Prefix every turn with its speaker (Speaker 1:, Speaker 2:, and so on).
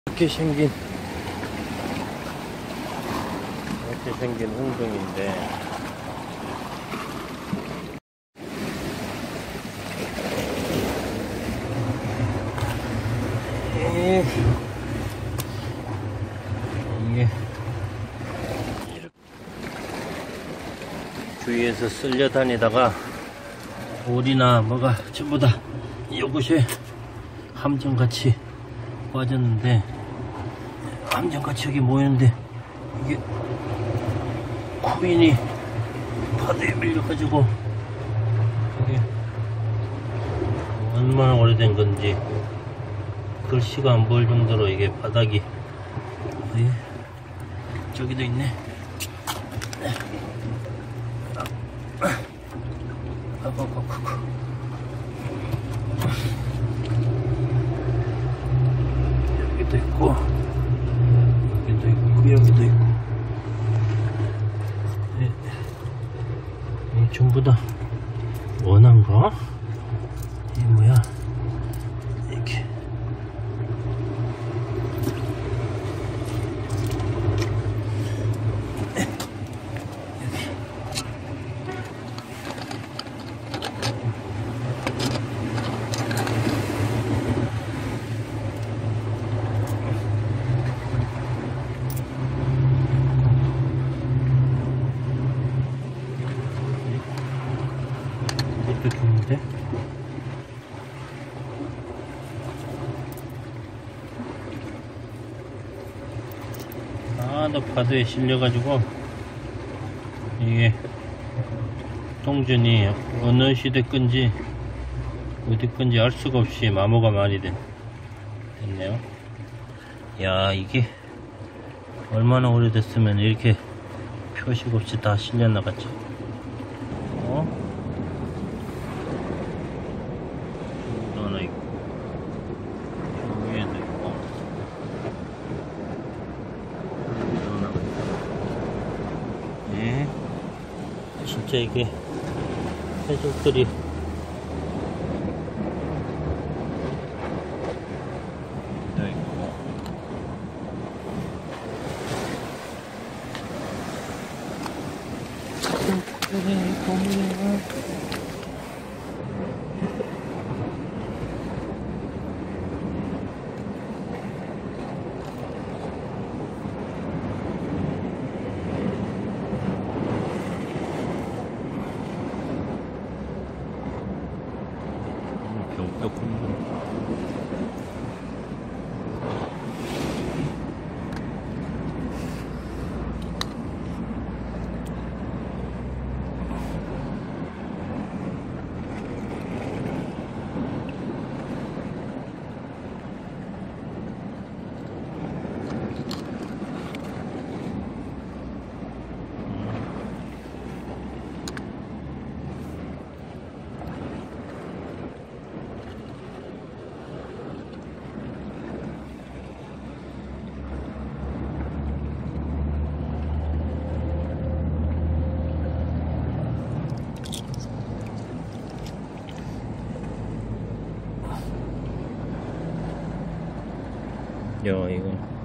Speaker 1: 이렇게 생긴 홍등인데, 이게 주위에서 쓸려 다니다가 오리나 뭐가 전부 다 이곳에 함정같이 빠졌는데, 함정같이 여기 모였는데 이게 코인이 파도에 밀려가지고 이게 얼마나 오래된 건지 글씨가 안 보일 정도로 이게 바닥이, 저기도 있네. 여기도 있고, 여기도 있고, 여기도 있고. 이 전부 다 원한가? 이게 뭐야? 이렇게. 이렇게 있는데, 너 파도에 실려가지고 이게 동전이 어느 시대 건지 어디 건지 알 수가 없이 마모가 많이 됐네요. 야, 이게 얼마나 오래됐으면 이렇게 표식 없이 다 실려 나갔지. 하나 있고, 위에도 있고, 진짜 이게 해적들이 또 있고, 야, 이거